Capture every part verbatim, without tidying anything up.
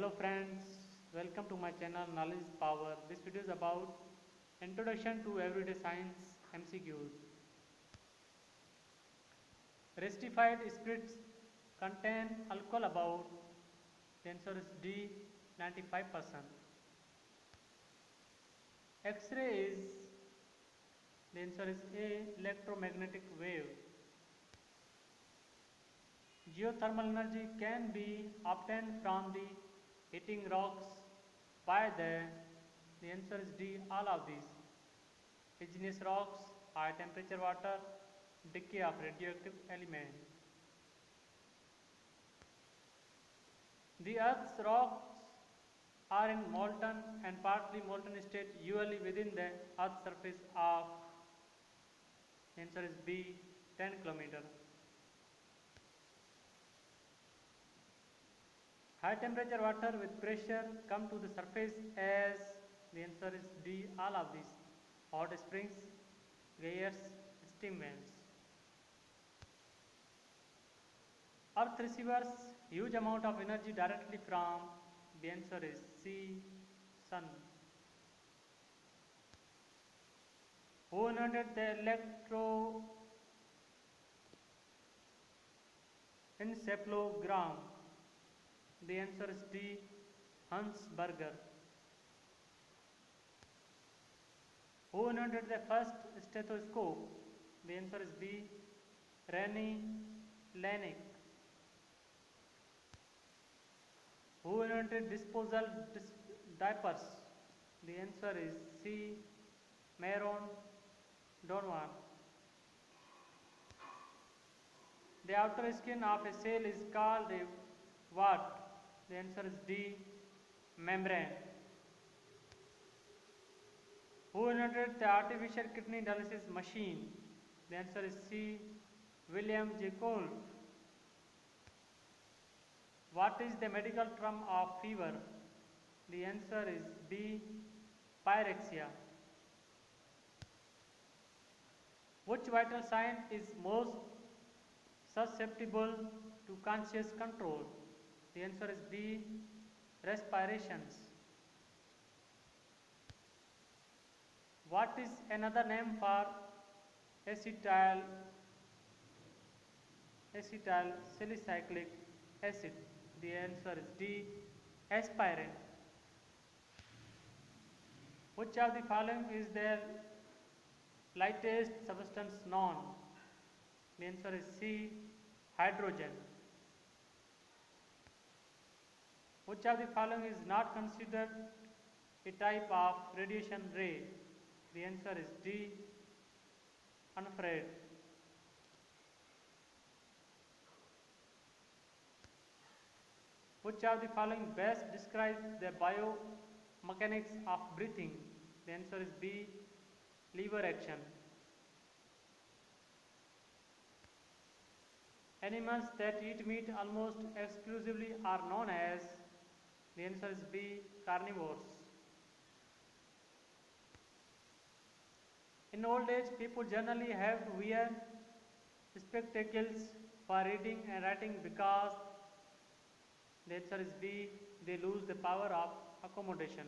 Hello friends, welcome to my channel Knowledge is Power. This video is about Introduction to Everyday Science M C Qs. Restified spirits contain alcohol about, the answer is D, ninety-five percent. X-ray is, the answer is A, electromagnetic wave. Geothermal energy can be obtained from the heating rocks by the, the answer is D, all of these. Igneous rocks, high temperature water, decay of radioactive elements. The Earth's rocks are in molten and partly molten state usually within the Earth's surface of, the answer is B, ten kilometers. High temperature water with pressure come to the surface as, the answer is D, all of these. Hot springs, geysers, steam vents. Earth receives huge amount of energy directly from, the answer is C, sun. Who invented the electroencephalogram? The answer is D, Hans Berger. Who invented the first stethoscope? The answer is B, René Laennec. Who invented disposal dis diapers? The answer is C, Maron Donovan. The outer skin of a cell is called a what? The answer is D, membrane. Who invented the artificial kidney dialysis machine? The answer is C, William J. Kolb. What is the medical term of fever? The answer is B, pyrexia. Which vital sign is most susceptible to conscious control? The answer is B, respirations. What is another name for acetyl acetyl salicylic acid? The answer is D, aspirin. Which of the following is the lightest substance known? The answer is C, hydrogen. Which of the following is not considered a type of radiation ray? The answer is D, infrared. Which of the following best describes the biomechanics of breathing? The answer is B, lever action. Animals that eat meat almost exclusively are known as, the answer is B, carnivores. In old age, people generally have to wear spectacles for reading and writing because, the answer is B, they lose the power of accommodation.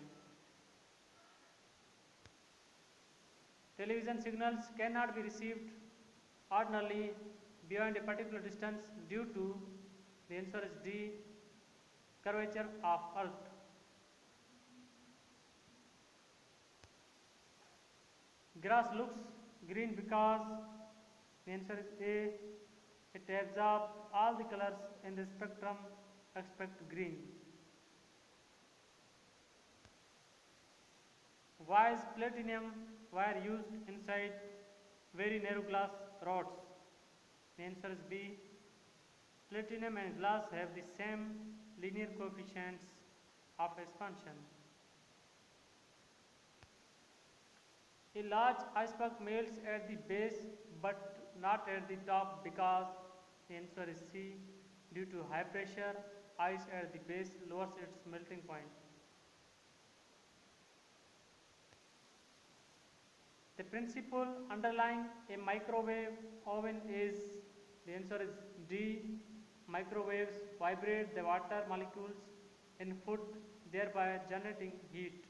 Television signals cannot be received ordinarily beyond a particular distance due to, the answer is D, curvature of Earth. Grass looks green because, the answer is A, it absorbs all the colors in the spectrum except green. Why is platinum wire used inside very narrow glass rods? The answer is B, platinum and glass have the same linear coefficients of expansion. A large iceberg melts at the base but not at the top because, the answer is C, due to high pressure, ice at the base lowers its melting point. The principle underlying a microwave oven is, the answer is D, microwaves vibrate the water molecules in food, thereby generating heat.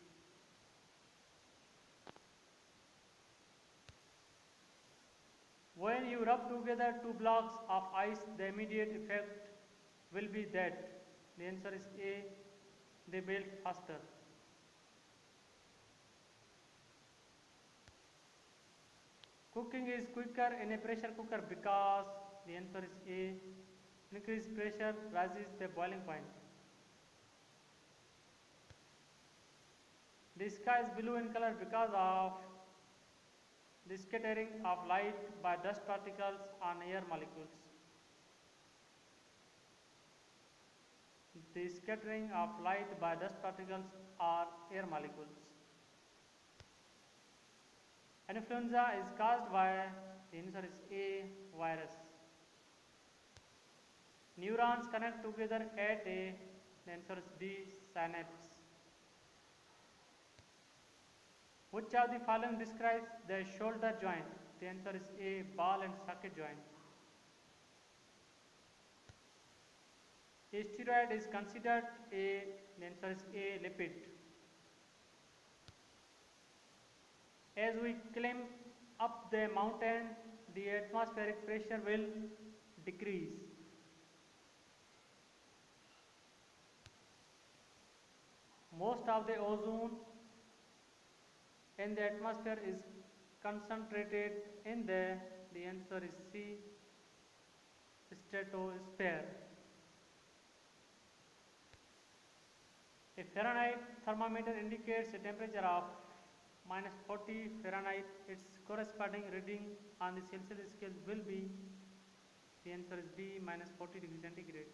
When you rub together two blocks of ice, the immediate effect will be that the answer is A, they melt faster. Cooking is quicker in a pressure cooker because the answer is A, increased pressure rises the boiling point. The sky is blue in color because of the scattering of light by dust particles on air molecules. The scattering of light by dust particles are air molecules. Influenza is caused by, the answer is A, virus. Neurons connect together at A, the answer is B, synapse. Which of the following describes the shoulder joint? The answer is A, ball and socket joint. A steroid is considered a, the answer is A, lipid. As we climb up the mountain, the atmospheric pressure will decrease. Most of the ozone in the atmosphere is concentrated in the, the answer is C, stratosphere. A Fahrenheit thermometer indicates a temperature of minus forty Fahrenheit. Its corresponding reading on the Celsius scale will be, the answer is B, minus forty degrees centigrade.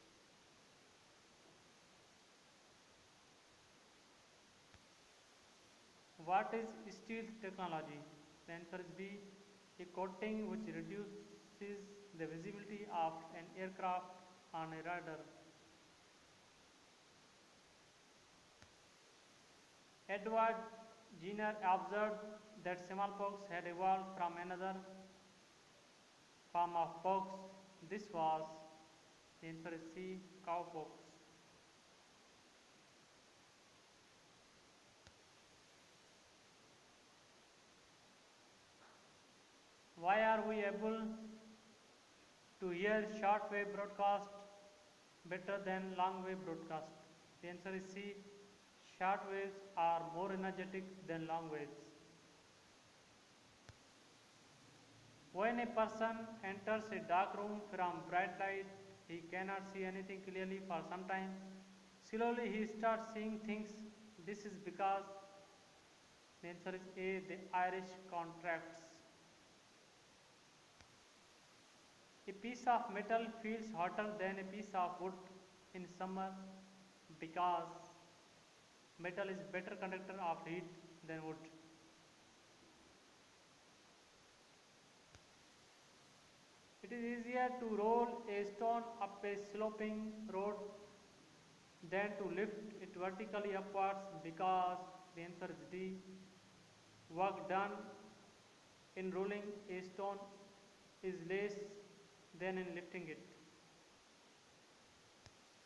What is stealth technology? The answer is B, a coating which reduces the visibility of an aircraft on a radar. Edward Jenner observed that smallpox had evolved from another form of pox. This was, the answer is C, cowpox. Why are we able to hear shortwave broadcast better than long wave broadcast? The answer is C, short waves are more energetic than long waves. When a person enters a dark room from bright light, he cannot see anything clearly for some time. Slowly he starts seeing things. This is because, the answer is A, the iris contracts. A piece of metal feels hotter than a piece of wood in summer because metal is better conductor of heat than wood. It is easier to roll a stone up a sloping road than to lift it vertically upwards because, the answer is D, work done in rolling a stone is less than in lifting it.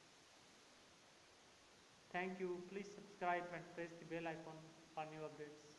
Thank you. Please subscribe and press the bell icon for new updates.